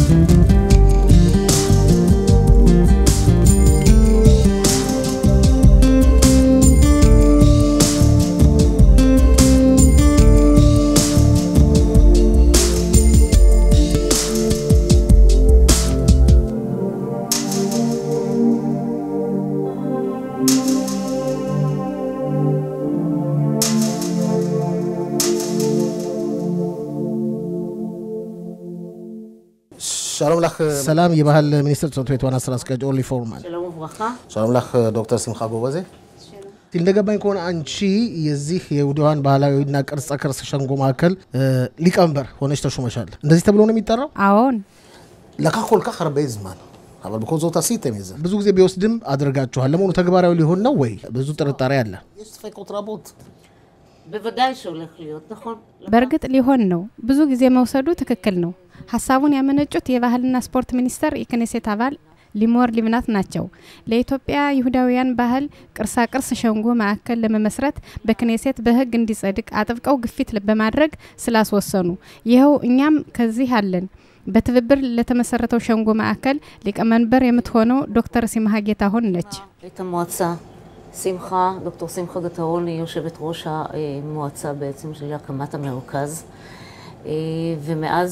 שלום לך סלام יבהל מיניסטר צוות ዋና ስራ አስኪያጅ ኦሊ ፎርማን שלום וברכה שלום לך ዶክተር ስምחה ጎበዜ እንደገባኝ ኮን አንቺ የዚህ የውዲዋን ባህላዊና ቅርጽ ሸንጎ ማከል ሊቀመንበር ሆነሽ ተሾመሻል እንደዚህ ተብሎ ነው የሚጠራው አዎን ለካኮልካ خربይ ዝማን አባል በኮንዞታ ሲስተም ይዘ ብዙ ጊዜ ቢወስድም አድርጋችኋል ለሞኑ ተግባራዊ ሊሆን ነው ወይ ብዙ ጥርጣሬ አለ יש רבות በወዳይ ሾልክ ሊሆን נכון በርግጥ ሊሆን ነው ብዙ ጊዜ መውሰዱ ትክክል ነው ሐሳቡን ያመነጩት የባህልና ስፖርት ሚኒስተር የክኔሴት አባል ሊሞር ሊብናት ናቸው ለኢትዮጵያ ይሁዳውያን ባህል ቅርሳቅርስ ሸንጎ ማዕከል ለመመስረት በክኔሴት በህግ እንዲጸድቅ አጥብቀው ግፊት በማድረግ ስላስወሰኑ ይሄው እኛም ከዚህ አለን በትብብር ለተመሰረተው ሸንጎ ማዕከል ሊቀመንበር የምትሆነው ዶክተር ሲምሃ ጌታሁን ነች የተሟጻ ሲምחה ዶክተር ሲምחה ጌታሁን יושבת ראש המועצה בעצם של הקמת המרכז ומאז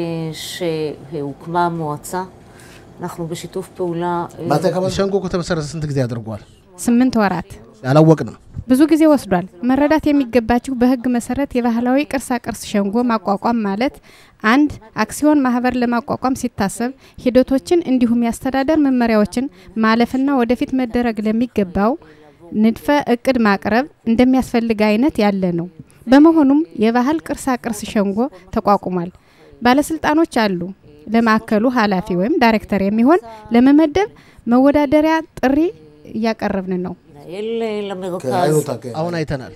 שהוקמה המועצה אנחנו בשיתוף פעולה ባታ ከመሸንጎ ከተመሰረተ ስንት ጊዜ ያደርጓል 8 ወራት ያላወቅንም ብዙ ጊዜ ወስዷል መረዳት የሚገባችሁ በህግ መሰረት የባህላዊ ቅርሳቅርስ ሸንጎ ማቋቋም ማለት አንድ አክሲዮን ማህበር ለማቋቋም ሲታሰብ ሂደቶችን እንዲሁም ያስተዳደር መመሪያዎችን ማለፍና ወደፊት መደረግ ለሚገባው ንድፈ እቅድ ማቅረብ እንደሚያስፈልግ አይነት ያለ ነው በመሆኑም የባህል ቅርሳቅርስ ሸንጎ ተቋቁሟል ባለስልጣኖች አሉ ለማከሉ ኃላፊ ወይም ዳይሬክተር የሚሆን ለመመደብ መወዳደሪያ ጥሪ ያቀርብን ነው למרכז አሁን አይተናል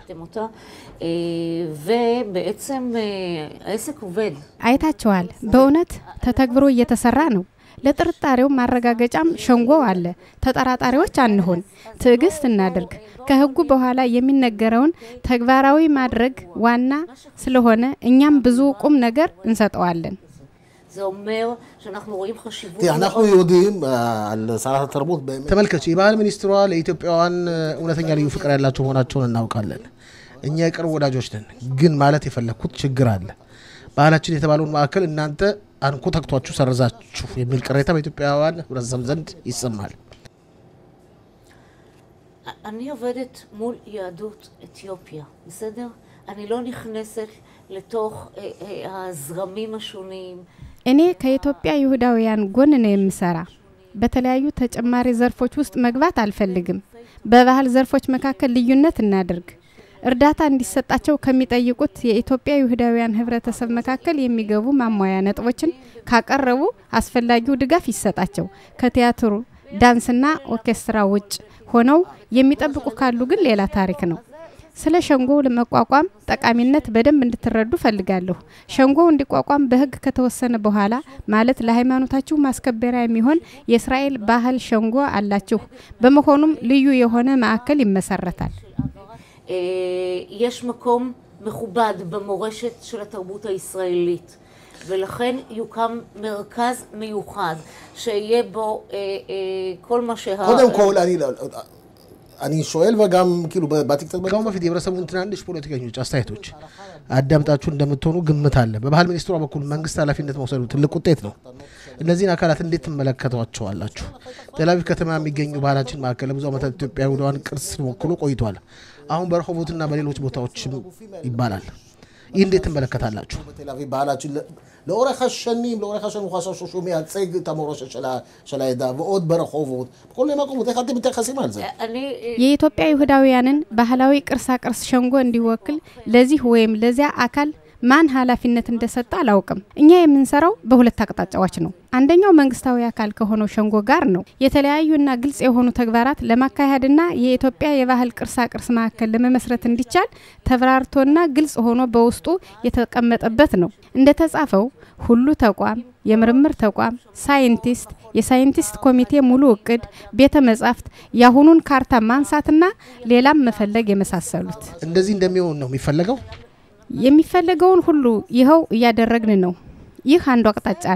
ובעצם העסק עובד አይታቸዋል በእውነት ተተግብሮ እየተሰራ ነው ለጥርጣሬው ማረጋገጫም ሸንጎ አለ ተጠራጣሪዎች አንሆን ትዕግስት እናድርግ ከህጉ በኋላ የሚነገረውን ተግባራዊ ማድረግ ዋና ስለሆነ እኛም ብዙ ቁም ነገር እንሰጠዋለን זה אומר שאנחנו רואים חשיבות אנחנו יודעים על שרת התרבות ተመልከቺ የባህል ሚኒስትሯ ለኢትዮጵያውያን እውነተኛ ልዩ ፍቅር ያላቸው ሆናቸውን እናውቃለን እኛ የቅርብ ወዳጆች ነን ግን ማለት የፈለኩት ችግር አለ ባህላችን የተባለውን ማዕከል እናንተ አንኩ ተክቷችሁ ሰረዛችሁ የሚል ቅሬታ በኢትዮጵያውያን ህብረተሰብ ዘንድ ይሰማል אני עובדת מול יהדות אתיופיה בסדר אני לא נכנסת לתוך הזרמים השונים እኔ ከኢትዮጵያ ይሁዳውያን ጎን ነው የምሰራ በተለያዩ ተጨማሪ ዘርፎች ውስጥ መግባት አልፈልግም በባህል ዘርፎች መካከል ልዩነት እናድርግ እርዳታ እንዲሰጣቸው ከሚጠይቁት የኢትዮጵያ ይሁዳውያን ህብረተሰብ መካከል የሚገቡ ማሟያ ነጥቦችን ካቀረቡ አስፈላጊው ድጋፍ ይሰጣቸው ከቲያትሩ ዳንስና ኦርኬስትራ ውጭ ሆነው የሚጠብቁ ካሉ ግን ሌላ ታሪክ ነው ስለ ሸንጎ ለመቋቋም ጠቃሚነት በደንብ እንድትረዱ ፈልጋለሁ ሸንጎ እንዲቋቋም በህግ ከተወሰነ በኋላ ማለት ለሃይማኖታችሁ ማስከበሪያ የሚሆን የእስራኤል ባህል ሸንጎ አላችሁ በመሆኑም ልዩ የሆነ ማዕከል ይመሰረታል יש מקום מכובד במורשת של התרבות הישראלית ולכן יוקם מרכז מיוחד שיהיה בו כל מה קודם כל אני שואל וגם כאילו በቲክቶክ በጋው በፊት የብረሰቡን ትናንሽ ፖለቲከኞች አስተያየቶች አዳምጣችሁ እንደምትሆኑ ግምት አለ በባህል ሚኒስትሯ በኩል መንግስት ኃላፊነት መውሰዱ ትልቅ ውጤት ነው እነዚህን አካላት እንዴት ተመለከቷቸዋላችሁ ተላቪቭ ከተማ የሚገኙ ባህላችን ማዕከል ብዙ አመታት ኢትዮጵያ ይሁዳውያን ቅርስ ወክሎ ቆይቷል አሁን በረሆቦትና በሌሎች ቦታዎች ይባላል ይህ እንዴት ተመለከታላችሁ በተላቪቭ ባህላችን לאורך השנים חששו שהוא מייצג את המורשת של העדה ועוד ברחובות בכל מקומות איך אתם מתייחסים על זה የኢትዮጵያ ይሁዳውያንን ባህላዊ ቅርሳቅርስ ሸንጎ እንዲወክል ለዚህ ወይም ለዚያ አካል ማን ኃላፊነት እንደሰጠ አላውቅም እኛ የምንሰራው በሁለት አቅጣጫዎች ነው አንደኛው መንግስታዊ አካል ከሆነው ሸንጎ ጋር ነው የተለያዩና ግልጽ የሆኑ ተግባራት ለማካሄድና የኢትዮጵያ የባህል ቅርሳቅርስ ማዕከል ለመመስረት እንዲቻል ተብራርቶና ግልጽ ሆኖ በውስጡ የተቀመጠበት ነው እንደተጻፈው ሁሉ ተቋም የምርምር ተቋም ሳይንቲስት የሳይንቲስት ኮሚቴ ሙሉ እቅድ ቤተ መጻሕፍት ያሁኑን ካርታ ማንሳትና ሌላም መፈለግ የመሳሰሉት እንደዚህ እንደሚሆን ነው የሚፈልገውን ሁሉ ይሄው ያደረግን ነው ይህ አንዱ አቅጣጫ ነው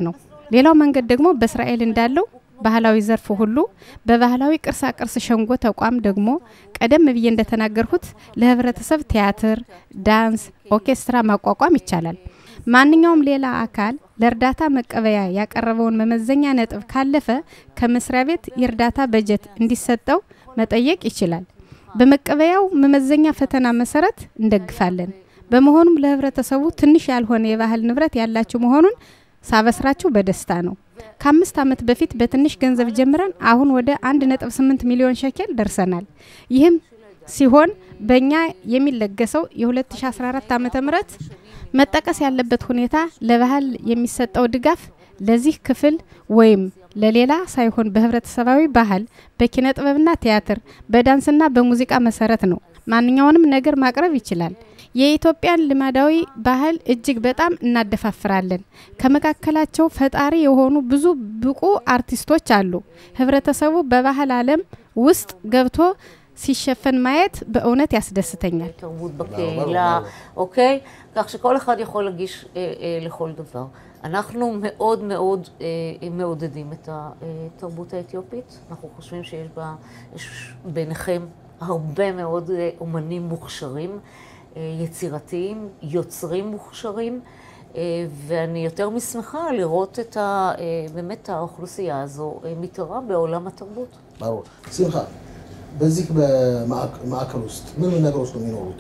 ሌላው መንገድ ደግሞ በእስራኤል እንዳለው ባህላዊ ዘርፍ ሁሉ በባህላዊ ቅርሳ ቅርስ ሸንጎ ተቋም ደግሞ ቀደም ብዬ እንደተናገርኩት ለህብረተሰብ ቲያትር፣ ዳንስ፣ ኦርኬስትራ ማቋቋም ይቻላል። ማንኛውም ሌላ አካል ለእርዳታ መቀበያ ያቀረበውን መመዘኛ ነጥብ ካለፈ ከመስሪያ ቤት የእርዳታ በጀት እንዲሰጠው መጠየቅ ይችላል። በመቀበያው መመዘኛ ፈተና መሰረት እንደግፋለን። በመሆኑም ለህብረተሰቡ ትንሽ ያልሆነ የባህል ንብረት ያላችሁ መሆኑን ሳበስራችሁ በደስታ ነው። ከ5 ዓመት በፊት በትንሽ ገንዘብ ጀምረን አሁን ወደ 1.8 ሚሊዮን ሸኬል ደርሰናል። ይህም ሲሆን በእኛ የሚለገሰው የ2014 ዓመተ ምህረት መጠቀስ ያለበት ሁኔታ ለባህል የሚሰጠው ድጋፍ ለዚህ ክፍል ወይም ለሌላ ሳይሆን በህብረተሰባዊ ባህል በኪነ ጥበብና ቲያትር በዳንስና በሙዚቃ መሰረት ነው። ማንኛውንም ነገር ማቅረብ ይችላል። የኢትዮጵያን ልማዳዊ ባህል እጅግ በጣም እናደፋፍራለን። ከመካከላቸው ፈጣሪ የሆኑ ብዙ ብቁ አርቲስቶች አሉ። ህብረተሰቡ በባህል ዓለም ውስጥ ገብቶ ሲሸፈን ማየት በእውነት ያስደስተኛል። תרבות בקהילה, אוקיי? כך שכל אחד יכול להגיש לכל דבר. אנחנו מאוד מאוד מעודדים את התרבות האתיופית. אנחנו חושבים שיש ביניכם הרבה מאוד אומנים מוכשרים, יצירתיים, יוצרים מוכשרים, ואני יותר משמחה לראות את באמת האוכלוסייה הזו מתערה בעולם התרבות. ברור. שמחה, በዚህ በማዕከል ውስጥ ምን ነገሮች ነው የሚኖሩት?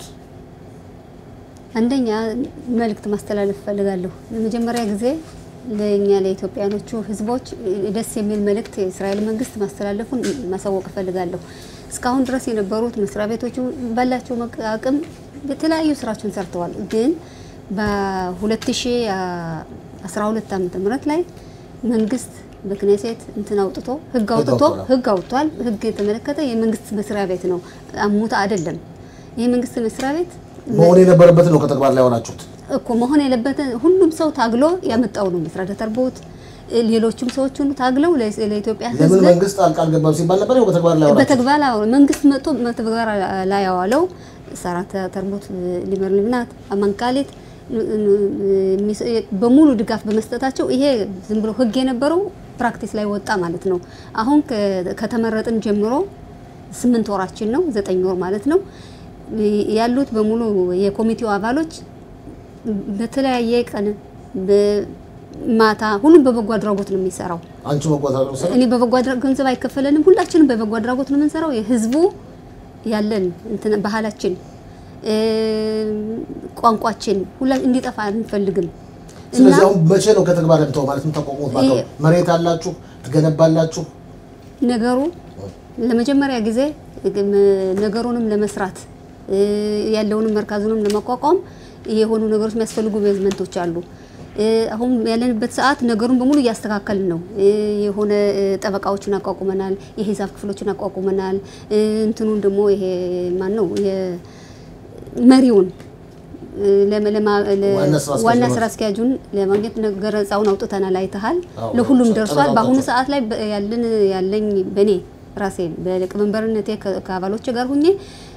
አንደኛ መልእክት ማስተላለፍ ፈልጋለሁ። ለመጀመሪያ ጊዜ ለኛ ለኢትዮጵያኖቹ ህዝቦች ደስ የሚል መልእክት የእስራኤል መንግስት ማስተላለፉን ማሳወቅ ፈልጋለሁ። እስካሁን ድረስ የነበሩት መስሪያ ቤቶቹ ባላቸው አቅም በተለያዩ ስራዎችን ሰርተዋል። ግን በ2012 ዓመተ ምህረት ላይ መንግስት በክኔሴት እንትን አውጥቶ ህግ አውጥቷል። ህግ የተመለከተ የመንግስት መስሪያ ቤት ነው፣ አሙታ አይደለም። የመንግስት መስሪያ ቤት መሆን የነበረበት ነው። ከተግባር ላይ ሆናችሁት እኮ መሆን የለበት። ሁሉም ሰው ታግሎ ያመጣው ነው። መስሪያ ተርቦት ሌሎችም ሰዎችን ታግለው ለኢትዮጵያ ህዝብ ለምን መንግስት አልቃል ገባም ሲባል ነበር። ነው በተግባር ላይ ሆናችሁት። በተግባር ላይ መንግስት መጥቶ በተግባር ላይ ያዋለው ሰራተ ተርቦት ሊመርልናት አማንካሊት በሙሉ ድጋፍ በመስጠታቸው ይሄ ዝም ብሎ ህግ የነበረው ፕራክቲስ ላይ ወጣ ማለት ነው። አሁን ከተመረጥን ጀምሮ 8 ወራችን ነው፣ 9 ወር ማለት ነው። ያሉት በሙሉ የኮሚቴው አባሎች በተለያየ ቀን በማታ ሁሉም በበጎ አድራጎት ነው የሚሰራው። አንቺ በበጎ አድራጎት እኔ በበጎ አድራጎት ገንዘብ አይከፈለንም። ሁላችንም በበጎ አድራጎት ነው የምንሰራው። የህዝቡ ያለን እንትን ባህላችን ቋንቋችን ሁላ እንዲጠፋ አንፈልግም። ስለዚህ አሁን መቼ ነው ከተግባር ለምተው ማለት ነው ተቆቁት ማለት መሬት አላችሁ ትገነባላችሁ? ነገሩ ለመጀመሪያ ጊዜ ነገሩንም ለመስራት ያለውንም መርካዙንም ለማቋቋም የሆኑ ነገሮች የሚያስፈልጉ ቤዝመንቶች አሉ። አሁን ያለንበት ሰዓት ነገሩን በሙሉ ያስተካከልን ነው። የሆነ ጠበቃዎችን አቋቁመናል፣ የሂሳብ ክፍሎችን አቋቁመናል። እንትኑን ደግሞ ይሄ ማን ነው የመሪውን ዋና ስራ አስኪያጁን ለማግኘት ገረጻውን አውጥተናል፣ አይተሃል። ለሁሉም ደርሷል። በአሁኑ ሰዓት ላይ ያለኝ በኔ ራሴ በሊቀመንበርነቴ ከአባሎች ጋር ሆኜ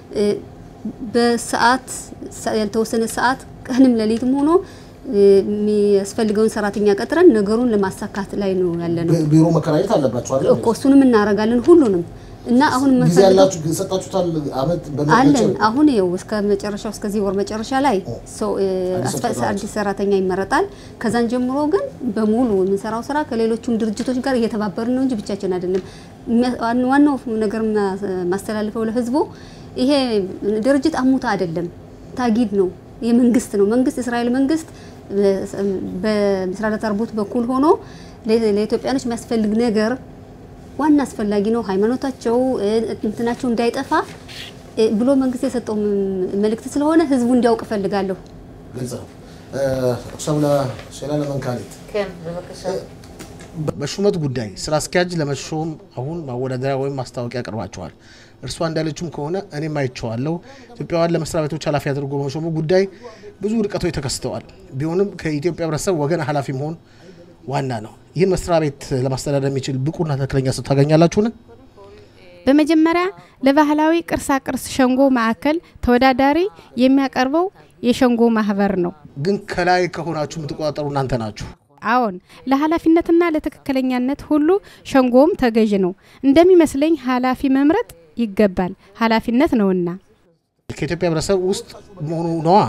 በሰዓት ያልተወሰነ ሰዓት ቀንም ሌሊትም ሆኖ የሚያስፈልገውን ሰራተኛ ቀጥረን ነገሩን ለማሳካት ላይ ነው ያለነው። ቢሮ መከራየት አለባችሁ አይደል? እኮ እሱንም እናረጋለን ሁሉንም እና አሁን ያላችሁ ሰጣችሁታል አመት አለን። አሁን ይኸው እስከ መጨረሻው እስከዚህ ወር መጨረሻ ላይ አዲስ ሰራተኛ ይመረጣል። ከዛን ጀምሮ ግን በሙሉ የምንሰራው ስራ ከሌሎችም ድርጅቶች ጋር እየተባበርን ነው እንጂ ብቻችን አይደለም። ዋናው ነገር ማስተላለፈው ለህዝቡ ይሄ ድርጅት አሙታ አይደለም፣ ታጊድ ነው፣ የመንግስት ነው። መንግስት እስራኤል መንግስት በምስራቅ ተርቦት በኩል ሆኖ ለኢትዮጵያኖች የሚያስፈልግ ነገር ዋና አስፈላጊ ነው። ሃይማኖታቸው እንትናቸው እንዳይጠፋ ብሎ መንግስት የሰጠው መልእክት ስለሆነ ህዝቡ እንዲያውቅ ፈልጋለሁ። ግልጽ ነው። ሰውላ ሸላለ መንካሊት כן, בבקשה. በሹመት ጉዳይ ስራ አስኪያጅ ለመሾም አሁን ማወዳደሪያ ወይም ማስታወቂያ አቅርባቸዋል። እርሷ እንዳለችም ከሆነ እኔም አይቼዋለሁ። ኢትዮጵያውያን ለመስሪያ ቤቶች ኃላፊ አድርጎ በመሾሙ ጉዳይ ብዙ ርቀቶች ተከስተዋል። ቢሆንም ከኢትዮጵያ ህብረተሰብ ወገን ኃላፊ መሆን ዋና ነው። ይህን መስሪያ ቤት ለማስተዳደር የሚችል ብቁና ተክለኛ ሰው ታገኛላችሁን? በመጀመሪያ ለባህላዊ ቅርሳ ቅርስ ሸንጎ ማዕከል ተወዳዳሪ የሚያቀርበው የሸንጎ ማህበር ነው። ግን ከላይ ከሆናችሁ የምትቆጣጠሩ እናንተ ናችሁ። አዎን ለኃላፊነትና ለትክክለኛነት ሁሉ ሸንጎም ተገዥ ነው እንደሚመስለኝ ኃላፊ መምረጥ ይገባል ኃላፊነት ነውና ከኢትዮጵያ ህብረተሰብ ውስጥ መሆኑ ነው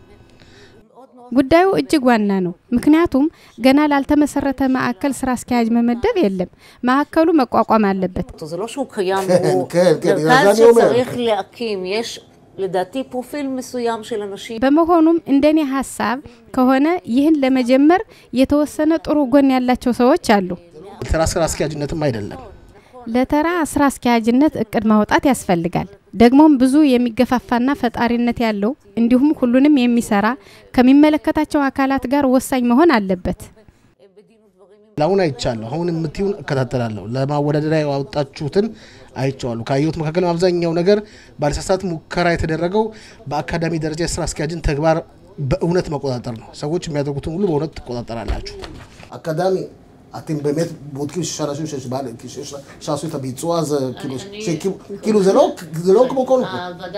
ጉዳዩ እጅግ ዋና ነው ምክንያቱም ገና ላልተመሰረተ ማዕከል ስራ አስኪያጅ መመደብ የለም ማዕከሉ መቋቋም አለበት זה לא שהוא קיים הוא מרכז שצריך להקים יש לדעתי פרופיל מסוים של אנשים በመሆኑም እንደኔ ሐሳብ ከሆነ ይህን ለመጀመር የተወሰነ ጥሩ ጎን ያላቸው ሰዎች አሉ ስራ አስኪያጅነትም አይደለም ለተራ ስራ አስኪያጅነት እቅድ ማውጣት ያስፈልጋል ደግሞም ብዙ የሚገፋፋና ፈጣሪነት ያለው እንዲሁም ሁሉንም የሚሰራ ከሚመለከታቸው አካላት ጋር ወሳኝ መሆን አለበት ላውን አይቻለሁ አሁን የምትዩን እከታተላለሁ ለማወዳደሪያ ያወጣችሁትን አይቻለሁ ካዩት መካከል አብዛኛው ነገር ባለሳሳት ሙከራ የተደረገው በአካዳሚ ደረጃ ስራ አስኪያጅን ተግባር በእውነት መቆጣጠር ነው ሰዎች የሚያደርጉትን ሁሉ በእውነት ተቆጣጣራላችሁ አካዳሚ אתם באמת בודקים שאנשים שיש שעשו את הביצוע הזה, כאילו זה לא כמו כל...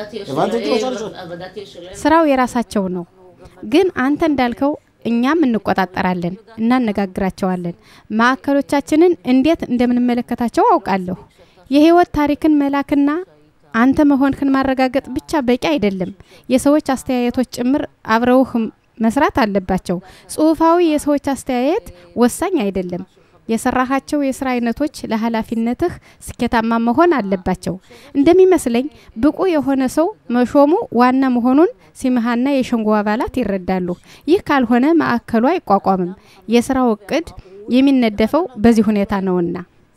ስራው የራሳቸው ነው ግን አንተ እንዳልከው እኛም እንቆጣጣራለን እናነጋግራቸዋለን ማዕከሎቻችንን እንዴት እንደምንመለከታቸው አውቃለሁ የህይወት ታሪክን መላክና አንተ መሆንክን ማረጋገጥ ብቻ በቂ አይደለም የሰዎች አስተያየቶች ጭምር አብረውህ መስራት አለባቸው ጽሁፋዊ የሰዎች አስተያየት ወሳኝ አይደለም የሰራሃቸው የሥራ አይነቶች ለኃላፊነትህ ስኬታማ መሆን አለባቸው እንደሚመስለኝ ብቁ የሆነ ሰው መሾሙ ዋና መሆኑን ሲምሃና የሸንጎ አባላት ይረዳሉ ይህ ካልሆነ ማዕከሉ አይቋቋምም የሥራው እቅድ የሚነደፈው በዚህ ሁኔታ ነውና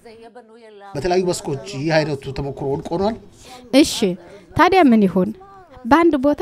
በተለያዩ መስኮች ይህ አይነቱ ተሞክሮ ወድቆናል እሺ ታዲያ ምን ይሆን በአንድ ቦታ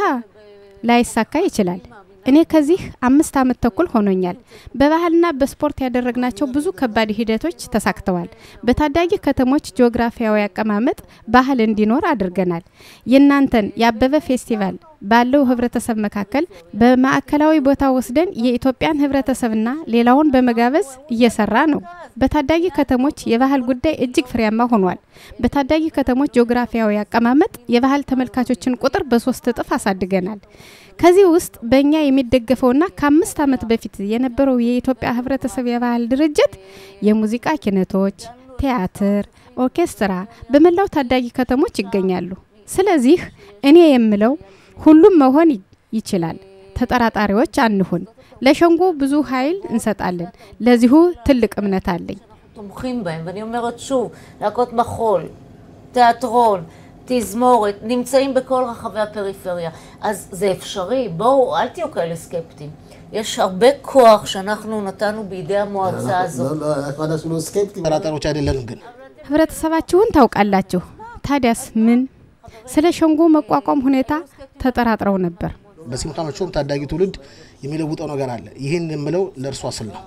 ላይሳካ ይችላል እኔ ከዚህ 5 አመት ተኩል ሆኖኛል በባህልና በስፖርት ያደረግናቸው ብዙ ከባድ ሂደቶች ተሳክተዋል በታዳጊ ከተሞች ጂኦግራፊያዊ አቀማመጥ ባህል እንዲኖር አድርገናል የናንተን ያበበ ፌስቲቫል ባለው ህብረተሰብ መካከል በማዕከላዊ ቦታ ወስደን የኢትዮጵያን ህብረተሰብና ሌላውን በመጋበዝ እየሰራ ነው በታዳጊ ከተሞች የባህል ጉዳይ እጅግ ፍሬያማ ሆኗል በታዳጊ ከተሞች ጂኦግራፊያዊ አቀማመጥ የባህል ተመልካቾችን ቁጥር በ3 እጥፍ አሳድገናል ከዚህ ውስጥ በእኛ የሚደገፈውና ከ5 አመት በፊት የነበረው የኢትዮጵያ ህብረተሰብ የባህል ድርጅት የሙዚቃ ኪነቶች ቲያትር ኦርኬስትራ በመላው ታዳጊ ከተሞች ይገኛሉ ስለዚህ እኔ የምለው ሁሉም መሆን ይችላል ተጠራጣሪዎች አንሁን ለሸንጎ ብዙ ኃይል እንሰጣለን ለዚሁ ትልቅ እምነት አለኝ תומכים בהם ואני אומרת שוב להקות מחול תיאטרון תזמורת נמצאים בכל רחבי הפריפריה אז זה אפשרי בואו אל תהיו כאלה סקפטיים יש הרבה כוח שאנחנו נתנו בידי המועצה הזאת לא אנחנו לא סקפטיים ተጠራጣሪዎች አይደለንም ግን ህብረተሰባችሁን ታውቃላችሁ ታዲያስ ምን ስለ ሸንጎ መቋቋም ሁኔታ ተጠራጥረው ነበር በሲምካ መቾም ታዳጊ ትውልድ የሚለውጠው ነገር አለ ይሄን የምለው ለርሱ አስል ነው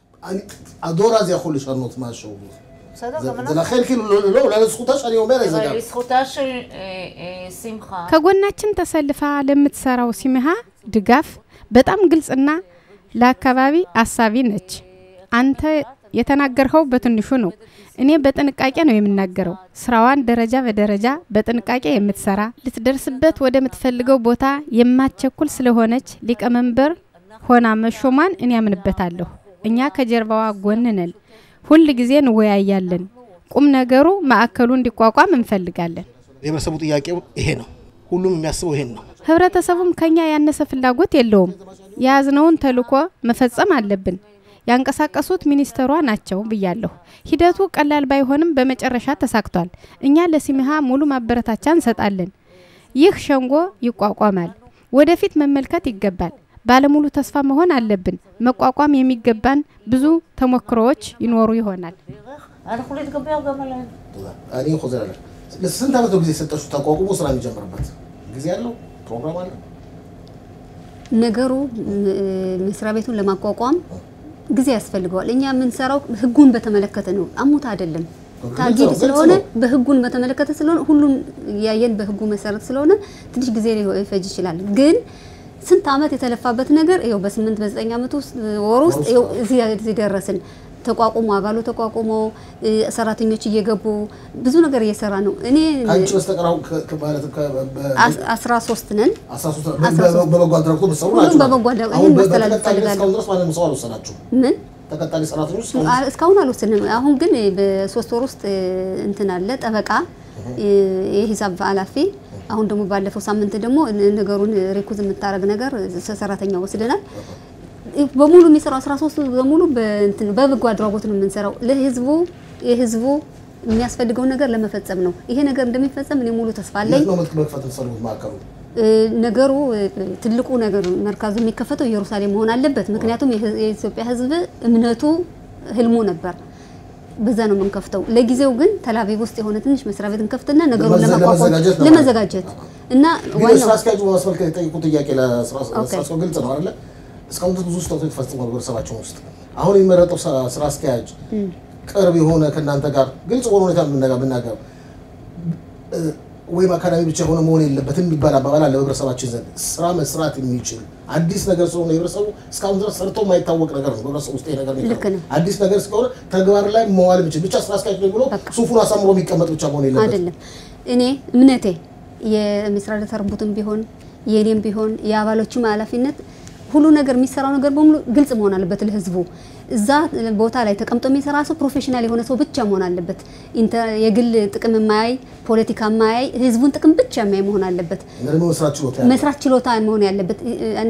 አዶራ እዚ יכול לשנות משהו זה לכן כאילו לא לזכותה שאני אומר את זה גם לזכותה של ሲምካ ከጎናችን ተሰልፋ ለምትሰራው ሲምሃ ድጋፍ በጣም ግልጽና ለአካባቢ አሳቢ ነች አንተ የተናገርኸው በትንሹ ነው እኔ በጥንቃቄ ነው የምናገረው ስራዋን ደረጃ በደረጃ በጥንቃቄ የምትሰራ ልትደርስበት ወደ ምትፈልገው ቦታ የማትቸኩል ስለሆነች ሊቀመንበር ሆና መሾማን እኔ ያምንበታለሁ እኛ ከጀርባዋ ጎንነን ሁሉ ጊዜ እንወያያለን ቁም ነገሩ ማዕከሉ እንዲቋቋም እንፈልጋለን የህብረተሰቡ ጥያቄው ይሄ ነው ሁሉም የሚያስበው ይሄን ነው ህብረተሰቡም ከኛ ያነሰ ፍላጎት የለውም ያዝነውን ተልኮ መፈጸም አለብን ያንቀሳቀሱት ሚኒስተሯ ናቸው ብያለሁ ሂደቱ ቀላል ባይሆንም በመጨረሻ ተሳክቷል እኛ ለሲምሃ ሙሉ ማበረታቻ እንሰጣለን ይህ ሸንጎ ይቋቋማል ወደፊት መመልከት ይገባል ባለሙሉ ተስፋ መሆን አለብን መቋቋም የሚገባን ብዙ ተሞክሮዎች ይኖሩ ይሆናል אנחנו להתגבר גם עליהם אני חוזר עליך ለስንት አመት ነው ጊዜ ሰጣችሁ ተቋቁሞ ስራ የሚጀምርበት ጊዜ ያለው ፕሮግራም አለ ነገሩ መስሪያ ቤቱን ለማቋቋም ጊዜ ያስፈልገዋል እኛ ምን ሰራው ህጉን በተመለከተ ነው አሙት አይደለም ታጊድ ስለሆነ በህጉን በተመለከተ ስለሆነ ሁሉም ያየን በህጉ መሰረት ስለሆነ ትንሽ ጊዜ ሊፈጅ ይችላል ግን ስንት አመት የተለፋበት ነገር ይሄው በ8 በ9 አመት ውስጥ ወር ውስጥ ይሄው እዚህ ደረስን ተቋቁሞ አባሉ ተቋቁሞ ሰራተኞች እየገቡ ብዙ ነገር እየሰራ ነው እኔ አንቺ በስተቀራው ማለት 13 ነን 13 በበጎ አድራጎት በሰው ናቸው በበጎ አድራጎት ይሄን ማስተላለፍ ፈልጋለሁ ድረስ ማለት ነው ሰው አልወሰናችሁ ምን ተቀጣሪ ሰራተኞች እስካሁን አልወሰንም አሁን ግን በ3 ወር ውስጥ እንትን አለ ጠበቃ የሂሳብ ኃላፊ አሁን ደግሞ ባለፈው ሳምንት ደግሞ ነገሩን ሪኩዝ የምታረግ ነገር ሰራተኛ ወስደናል በሙሉ የሚሰራው 13 በሙሉ በእንትን በበጎ አድራጎት ነው የምንሰራው ለህዝቡ የህዝቡ የሚያስፈልገው ነገር ለመፈጸም ነው ይሄ ነገር እንደሚፈጸም እኔ ሙሉ ተስፋ አለኝ ነው መከፈተን ሰሩት ማከሩ ነገሩ ትልቁ ነገር መርካዙ የሚከፈተው ኢየሩሳሌም መሆን አለበት ምክንያቱም የኢትዮጵያ ህዝብ እምነቱ ህልሙ ነበር በዛ ነው የምንከፍተው ለጊዜው ግን ተላቪቭ ውስጥ የሆነ ትንሽ መስሪያ ቤት እንከፍትና ነገሩን ለመዘጋጀት እና ዋናው ስራ አስኪያጁ ማስፈልከ የጠይቁት ጥያቄ ለስራ አስኪያጁ ግልጽ ነው አይደል እስካሁን ብዙ ስህተቶች ተፈጽመዋል በሰባቸው ውስጥ አሁን የሚመረጠው ስራ አስኪያጅ ቅርብ የሆነ ከናንተ ጋር ግልጽ ሆኖ ሁኔታ ብናገር ወይ አካዳሚ ብቻ ሆነ መሆን የለበትም የሚባል አባባል አለ በህብረተሰባችን ዘንድ ስራ መስራት የሚችል አዲስ ነገር ስለሆነ ህብረተሰቡ እስካሁን ድረስ ሰርቶ የማይታወቅ ነገር ነው በህብረተሰቡ ውስጥ ይሄ ነገር ነው አዲስ ነገር ስለሆነ ተግባር ላይ መዋል የሚችል ብቻ ስራ አስኪያጅ ነው ብሎ ሱፉን አሳምሮ የሚቀመጥ ብቻ መሆን የለበትም አይደለም እኔ እምነቴ የምስራደ ተርቡትም ቢሆን የኔም ቢሆን የአባሎቹም ኃላፊነት ሁሉ ነገር የሚሰራው ነገር በሙሉ ግልጽ መሆን አለበት ለህዝቡ እዛ ቦታ ላይ ተቀምጦ የሚሰራ ሰው ፕሮፌሽናል የሆነ ሰው ብቻ መሆን አለበት የግል ጥቅም የማያይ ፖለቲካ የማያይ ህዝቡን ጥቅም ብቻ የማያይ መሆን አለበት መስራት ችሎታ መሆን ያለበት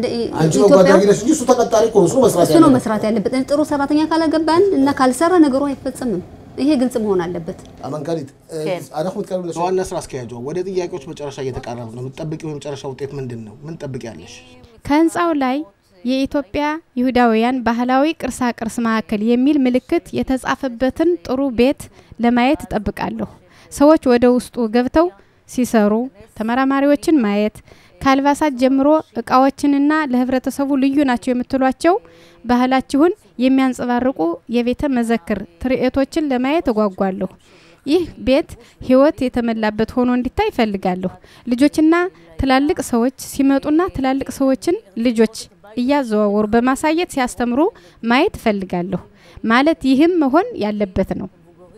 ኢትዮጵያ ነው መስራት ያለበት ጥሩ ሰራተኛ ካላገባን እና ካልሰራ ነገሩ አይፈጸምም ይሄ ግልጽ መሆን አለበት አመንካሊት አዳሁት ካሉ ለዋና ስራ አስኪያጁ ወደ ጥያቄዎች መጨረሻ እየተቃረበ ነው የምትጠብቂው የመጨረሻ ውጤት ምንድነው ምን ጠብቂያለሽ ከህንጻው ላይ የኢትዮጵያ ይሁዳውያን ባህላዊ ቅርሳ ቅርስ ማዕከል የሚል ምልክት የተጻፈበትን ጥሩ ቤት ለማየት ተጠብቃለሁ ሰዎች ወደ ውስጡ ገብተው ሲሰሩ ተመራማሪዎችን ማየት ካልባሳት ጀምሮ እቃዎችንና ለህብረተሰቡ ልዩ ናቸው የምትሏቸው ባህላችሁን የሚያንጸባርቁ የቤተ መዘክር ትርኢቶችን ለማየት ተጓጓለሁ ይህ ቤት ህይወት የተመላበት ሆኖ እንዲታይ ፈልጋለሁ ልጆችና ትላልቅ ሰዎች ሲመጡና ትላልቅ ሰዎችን ልጆች እያዘዋወሩ በማሳየት ሲያስተምሩ ማየት ፈልጋለሁ ማለት ይህም መሆን ያለበት ነው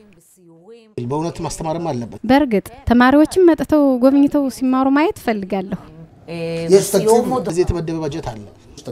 በእውነት ማስተማርም አለበት በርግጥ ተማሪዎችም መጥተው ጎብኝተው ሲማሩ ማየት ፈልጋለሁ እዚህ የተመደበ በጀት አለ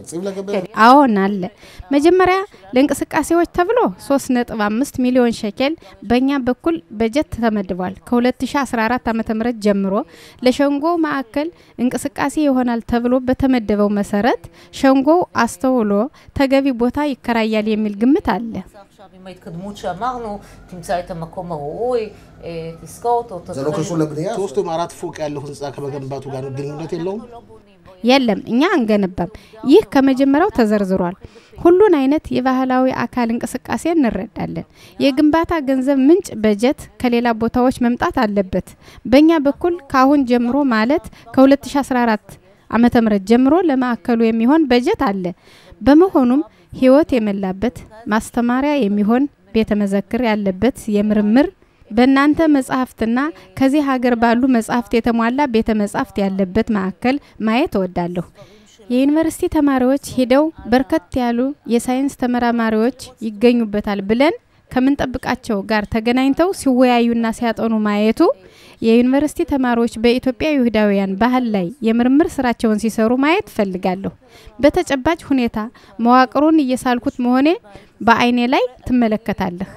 አዎን አለ መጀመሪያ ለንቅስቃሴዎች ተብሎ 3.5 ሚሊዮን ሸኬል በእኛ በኩል በጀት ተመድቧል ከ2014 ዓመተ ምህረት ጀምሮ ለሸንጎ ማዕከል እንቅስቃሴ ይሆናል ተብሎ በተመደበው መሰረት ሸንጎ አስተውሎ ተገቢ ቦታ ይከራያል የሚል ግምት አለ עם ההתקדמות שאמרנו, תמצא את המקום הראוי, תזכור אותו. זה לא קשור לבנייה? ሶስቱ አራት ፎቅ ያለው ህንጻ ከመገንባቱ ጋር ግንኙነት የለውም? የለም እኛ አንገነባም ይህ ከመጀመሪያው ተዘርዝሯል ሁሉን አይነት የባህላዊ አካል እንቅስቃሴ እንረዳለን የግንባታ ገንዘብ ምንጭ በጀት ከሌላ ቦታዎች መምጣት አለበት በእኛ በኩል ካሁን ጀምሮ ማለት ከ2014 ዓመተ ምህረት ጀምሮ ለማዕከሉ የሚሆን በጀት አለ በመሆኑም ህይወት የመላበት ማስተማሪያ የሚሆን ቤተ መዘክር ያለበት የምርምር በእናንተ መጽሐፍትና ከዚህ ሀገር ባሉ መጽሐፍት የተሟላ ቤተ መጽሐፍት ያለበት ማዕከል ማየት እወዳለሁ የዩኒቨርሲቲ ተማሪዎች ሄደው በርከት ያሉ የሳይንስ ተመራማሪዎች ይገኙበታል ብለን ከምንጠብቃቸው ጋር ተገናኝተው ሲወያዩና ሲያጠኑ ማየቱ የዩኒቨርሲቲ ተማሪዎች በኢትዮጵያ ይሁዳውያን ባህል ላይ የምርምር ስራቸውን ሲሰሩ ማየት ፈልጋለሁ በተጨባጭ ሁኔታ መዋቅሩን እየሳልኩት መሆኔ በአይኔ ላይ ትመለከታለህ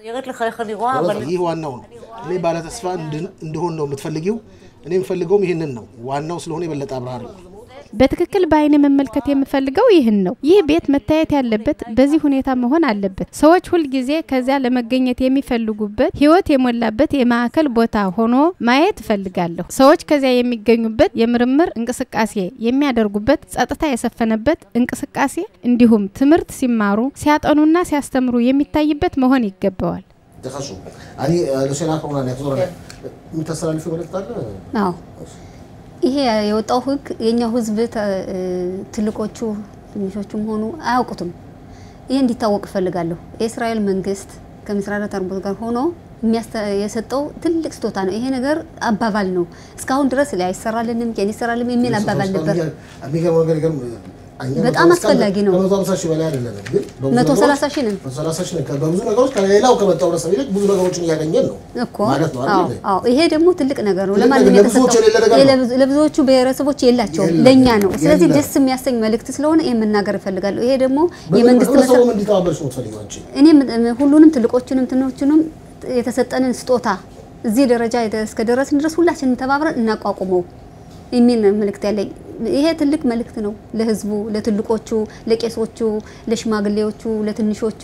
ይህ ዋናው ነው እኔ ባለ ተስፋ እንደሆነ ነው የምትፈልጊው እኔ የምፈልገውም ይሄንን ነው ዋናው ስለሆነ የበለጠ አብራሪ በትክክል በአይኔ መመልከት የምፈልገው ይሄን ነው ይህ ቤት መታየት ያለበት በዚህ ሁኔታ መሆን አለበት ሰዎች ሁሉ ጊዜ ከዚያ ለመገኘት የሚፈልጉበት ህይወት የሞላበት የማዕከል ቦታ ሆኖ ማየት ፈልጋለሁ ሰዎች ከዚያ የሚገኙበት የምርምር እንቅስቃሴ የሚያደርጉበት ጸጥታ የሰፈነበት እንቅስቃሴ እንዲሁም ትምህርት ሲማሩ ሲያጠኑና ሲያስተምሩ የሚታይበት መሆን ይገባዋል ተخشو انا ለሸና ከሆነ ያተዞረ ምትሰራልሽ ወለታ አዎ ይሄ የወጣው ህግ የኛው ህዝብ ትልቆቹ ትንሾቹም ሆኑ አያውቁትም ይሄ እንዲታወቅ ፈልጋለሁ የእስራኤል መንግስት ከምስራቅ ተርቦት ጋር ሆኖ የሰጠው ትልቅ ስጦታ ነው ይሄ ነገር አባባል ነው እስካሁን ድረስ ላይ አይሰራልንም የኔ ሰራልም የሚል አባባል ነበር አሚገርም ነገር በጣም አስፈላጊ ነው 150 ሺህ በላይ አይደለም ግን 130 ሺህ ነው 130 ሺህ ነው በብዙ ነገሮች ከሌላው ከመጣው ረሰብ ይልቅ ብዙ ነገሮችን ያገኘን ነው ማለት ነው አይደል አዎ ይሄ ደግሞ ትልቅ ነገር ነው ለማንም የተሰጠው ለብዙዎቹ ብሔረሰቦች የላቸው ለኛ ነው ስለዚህ ደስ የሚያሰኝ መልእክት ስለሆነ ይሄን መናገር እፈልጋለሁ ይሄ ደግሞ የመንግስት መሰረት እንዲተባበርሽ ነው ፈልጋችሁ እኔም ሁሉንም ትልቆቹንም ትኖቹንም የተሰጠንን ስጦታ እዚህ ደረጃ እስከደረስን ድረስ ሁላችንም ተባብረን እናቋቁመው የሚል መልእክት ያለኝ ይሄ ትልቅ መልእክት ነው ለህዝቡ ለትልቆቹ ለቄሶቹ ለሽማግሌዎቹ ለትንሾቹ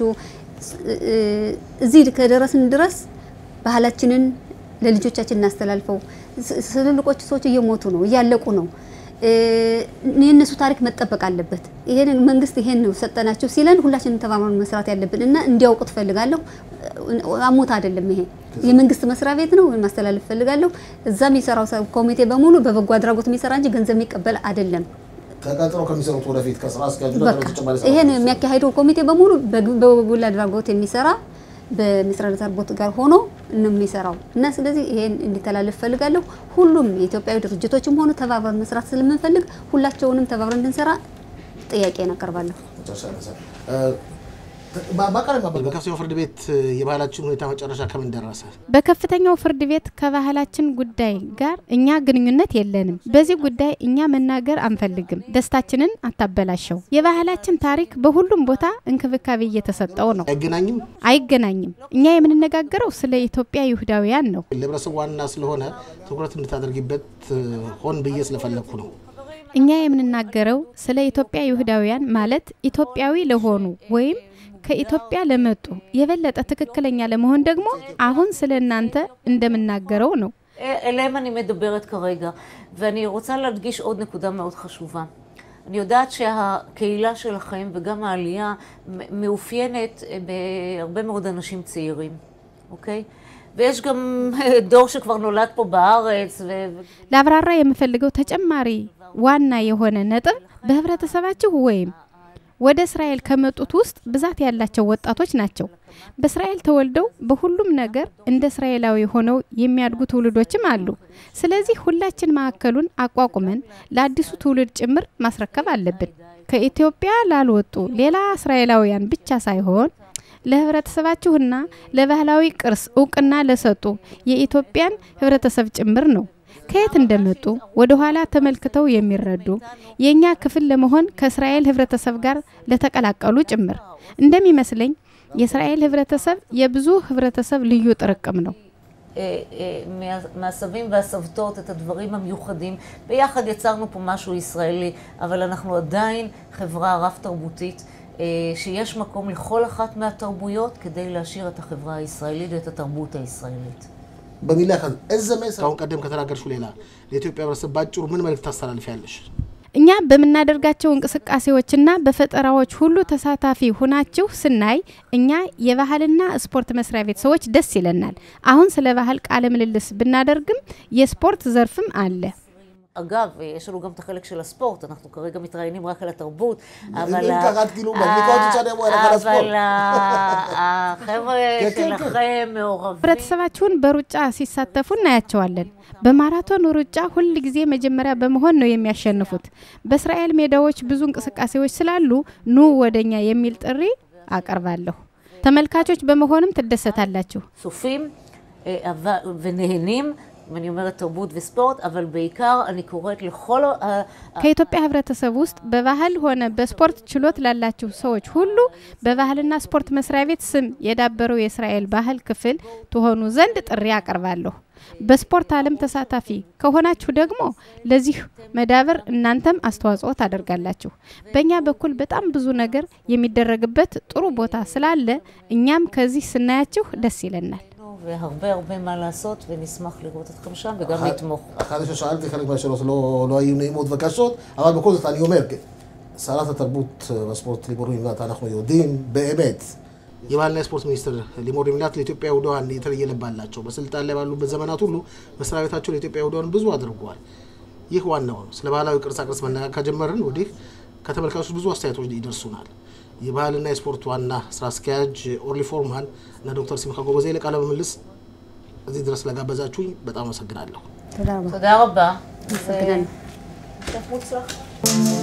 እዚህ ከደረስን ድረስ ባህላችንን ለልጆቻችን እናስተላልፈው ትልቆቹ ሰዎች እየሞቱ ነው እያለቁ ነው የነሱ ታሪክ መጠበቅ አለበት ይሄን መንግስት ይሄን ነው ሰጠናቸው ሲለን ሁላችንም ተባብረን መስራት ያለብን እና እንዲያውቁት ፈልጋለሁ አሞት አይደለም ይሄ የመንግስት መስሪያ ቤት ነው ማስተላለፍ ፈልጋለሁ እዛም ይሰራው ኮሚቴ በሙሉ በበጎ አድራጎት የሚሰራ እንጂ ገንዘብ የሚቀበል አይደለም ተቀጥሮ ከሚሰሩት ወደፊት ከስራ አስኪያጁ ጋር ተጨማሪ ይሄን የሚያካሂደው ኮሚቴ በሙሉ በበጎ አድራጎት የሚሰራ በመስሪያ ቤት ጋር ሆኖ ነው የሚሰራው እና ስለዚህ ይሄን እንዲተላለፍ ፈልጋለሁ ሁሉም የኢትዮጵያዊ ድርጅቶችም ሆነ ተባብረን መስራት ስለምንፈልግ ሁላቸውንም ተባብረን እንድንሰራ ጥያቄ እናቀርባለሁ በከፍተኛው ፍርድ ቤት የባህላችን ሁኔታ መጨረሻ ከምን ደረሰ በከፍተኛው ፍርድ ቤት ከባህላችን ጉዳይ ጋር እኛ ግንኙነት የለንም በዚህ ጉዳይ እኛ መናገር አንፈልግም ደስታችንን አታበላሸው የባህላችን ታሪክ በሁሉም ቦታ እንክብካቤ እየተሰጠው ነው አይገናኝም እኛ የምንነጋገረው ስለ ኢትዮጵያ ይሁዳውያን ነው ለብረሰብ ዋና ስለሆነ ትኩረት እንድታደርጊበት ሆን ብዬ ስለፈለኩ ነው እኛ የምንናገረው ስለ ኢትዮጵያ ይሁዳውያን ማለት ኢትዮጵያዊ ለሆኑ ወይም ከኢትዮጵያ ለመጡ የበለጠ ትክክለኛ ለመሆን ደግሞ አሁን ስለናንተ እንደምናገረው ነው אליהם אני מדברת כרגע ואני רוצה להדגיש עוד נקודה מאוד חשובה אני יודעת שהקהילה שלכם וגם העלייה מאופיינת בהרבה מאוד אנשים צעירים אוקיי ויש גם דור שכבר נולד פה בארץ להברራ የምፈልገው ተጨማሪ ዋና የሆነ ነጥብ በህብረተሰባችሁ ወይም ወደ እስራኤል ከመጡት ውስጥ ብዛት ያላቸው ወጣቶች ናቸው በእስራኤል ተወልደው በሁሉም ነገር እንደ እስራኤላዊ ሆነው የሚያድጉ ትውልዶችም አሉ ስለዚህ ሁላችን ማዕከሉን አቋቁመን ለአዲሱ ትውልድ ጭምር ማስረከብ አለብን ከኢትዮጵያ ላልወጡ ሌላ እስራኤላውያን ብቻ ሳይሆን ለህብረተሰባችሁና ለባህላዊ ቅርስ ዕውቅና ለሰጡ የኢትዮጵያን ህብረተሰብ ጭምር ነው ከየት እንደመጡ ወደ ኋላ ተመልክተው የሚረዱ የኛ ክፍል ለመሆን ከእስራኤል ህብረተሰብ ጋር ለተቀላቀሉ ጭምር እንደሚመስለኝ የእስራኤል ህብረተሰብ የብዙ ህብረተሰብ ልዩ ጥርቅም ነው מהסבים והסבתות את הדברים המיוחדים ביחד יצרנו פה משהו ישראלי אבל אנחנו עדיין חברה רב תרבותית שיש מקום לכל אחת מהתרבויות כדי להשאיר את החברה הישראלית ואת התרבות הישראלית በሚላ ከዛ መስራውን ቀደም ከተናገርሽ ሌላ ለኢትዮጵያ ህብረተሰብ ባጭሩ ምን መልእክት ታስተላልፊያለሽ እኛ በመናደርጋቸው እንቅስቃሴዎችና በፈጠራዎች ሁሉ ተሳታፊ ሆናችሁ ስናይ እኛ የባህልና ስፖርት መስሪያ ቤት ሰዎች ደስ ይለናል አሁን ስለ ባህል ቃለ ምልልስ ብናደርግም የስፖርት ዘርፍም አለ אגב, יש לנו גם את החלק של הספורט, אנחנו כרגע מתראיינים רק על התרבות, אבל החבר'ה שלכם מעורבים. ህብረተሰባችሁን በሩጫ ሲሳተፉ እናያቸዋለን በማራቶን ሩጫ ሁሉ ጊዜ መጀመሪያ በመሆን ነው የሚያሸንፉት በእስራኤል ሜዳዎች ብዙ እንቅስቃሴዎች ስላሉ ኑ ወደኛ የሚል ጥሪ አቀርባለሁ ተመልካቾች በመሆንም ትደሰታላችሁ צופים ונהנים ואני אומרת תרבות וספורט, אבל בעיקר אני קוראת לכל ከኢትዮጵያ ህብረተሰብ ውስጥ በባህል ሆነ በስፖርት ችሎት ላላችሁ ሰዎች ሁሉ በባህልና ስፖርት መስሪያ ቤት ስም የዳበረው የእስራኤል ባህል ክፍል ተሆኑ ዘንድ ጥሪ አቀርባለሁ በስፖርት ዓለም ተሳታፊ ከሆናችሁ ደግሞ ለዚህ መዳበር እናንተም አስተዋጽኦ ታደርጋላችሁ በእኛ በኩል በጣም ብዙ ነገር የሚደረግበት ጥሩ ቦታ ስላለ እኛም ከዚህ ስናያችሁ ደስ ይለናል והרבה מה לעשות ונשמח לראות אתכם שם וגם לתמוך. אחת ששאלתי חלק מהשאלות לא היו נעימות וקשות, אבל בכל זאת אני אומר, שרת התרבות והספורט לימור רימלת, אנחנו יודעים באמת. የባህልና ስፖርት ሚኒስትር ሊሞር ሪምላት ለኢትዮጵያ ይሁዳውያን የተለየ ልብ አላቸው በስልጣን ላይ ባሉበት ዘመናት ሁሉ መስሪያ ቤታቸው ለኢትዮጵያ ይሁዳውያን ብዙ አድርጓል ይህ ዋናው ነው ስለ ባህላዊ ቅርሳ ቅርስ መነጋገር ከጀመርን ወዲህ ከተመልካቾች ብዙ አስተያየቶች ይደርሱናል የባህልና የስፖርት ዋና ስራ አስኪያጅ ኦርሊ ፎርማን እና ዶክተር ሲምካ ጎበዜ ለቃለ ምልልስ እዚህ ድረስ ለጋበዛችሁኝ በጣም አመሰግናለሁ תודה רבה. תודה רבה. המשך מוצלח.